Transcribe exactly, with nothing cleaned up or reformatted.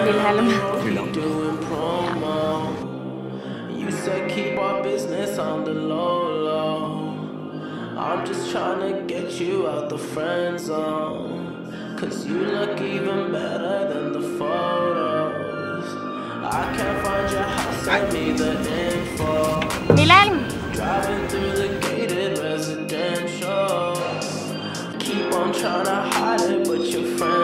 Wilhelm. Wilhelm. You said keep our business on the low low. I'm just trying to get you out the friend zone, cause you look even better than the photos. I can't find your house, send me the info. Wilhelm. Driving through the gated residential. Keep on trying to hide it, but your friends